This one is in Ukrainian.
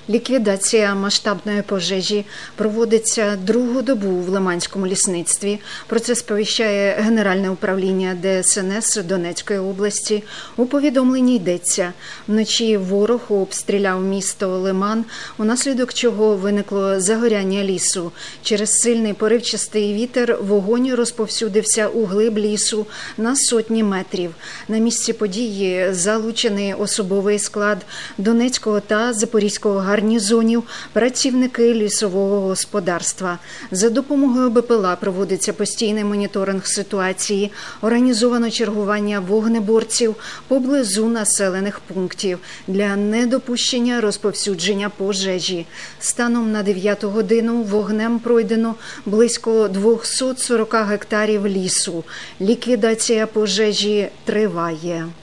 Ліквідація масштабної пожежі проводиться другу добу в Лиманському лісництві. Про це сповіщає Генеральне управління ДСНС Донецької області. У повідомленні йдеться: вночі ворог обстріляв місто Лиман, унаслідок чого виникло загоряння лісу. Через сильний поривчастий вітер вогонь розповсюдився у глиб лісу на сотні метрів. На місці події залучений особовий склад Донецького та Запорізького гарнізонів, працівники лісового господарства. За допомогою БПЛА проводиться постійний моніторинг ситуації, організовано чергування вогнеборців поблизу населених пунктів для недопущення розповсюдження пожежі. Станом на 9 годину вогнем пройдено близько 240 гектарів лісу. Ліквідація пожежі триває.